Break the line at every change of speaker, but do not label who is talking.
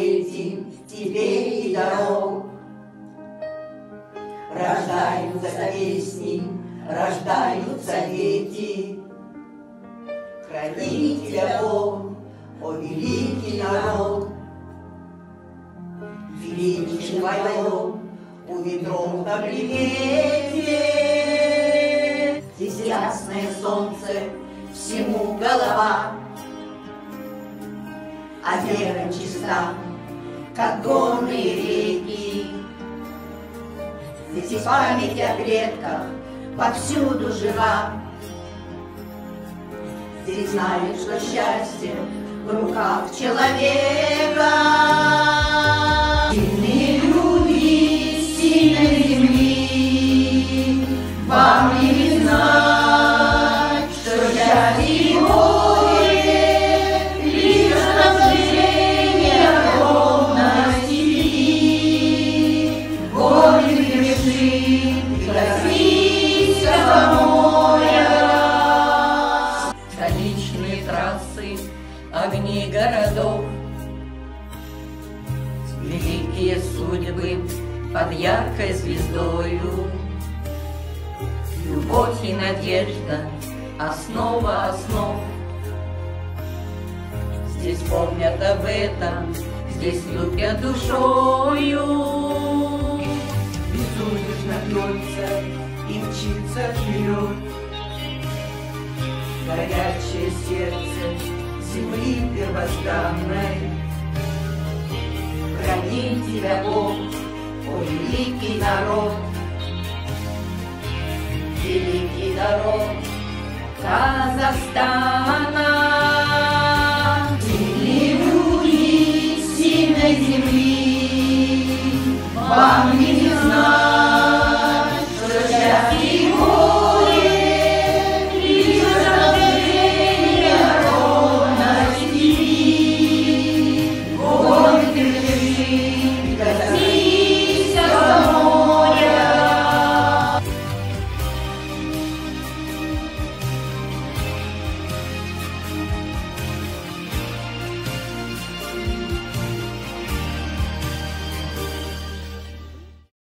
этим тебе и дорог. Рождаются песни, рождаются дети, храни тебя Бог, о великий народ. Величие твое у ветров на примете, здесь ясное солнце, всему голова, а вера чиста, как горные реки. Здесь память о предках повсюду жива. Здесь знают, что счастье в руках человека. Сильные люди сильной земли, вам не знать, что счастье и горе лишь рождение огромности. Горе греши и коснись моря. Столичные трассы, огни городов, великие судьбы под яркой звездою. Любовь и надежда — основа основ. Здесь помнят об этом, здесь любят душою.
Безудержно бьется и мчится вперед горячее сердце земли первозданной.
Храни тебя Бог, о великий народ. Великий народ Казахстана.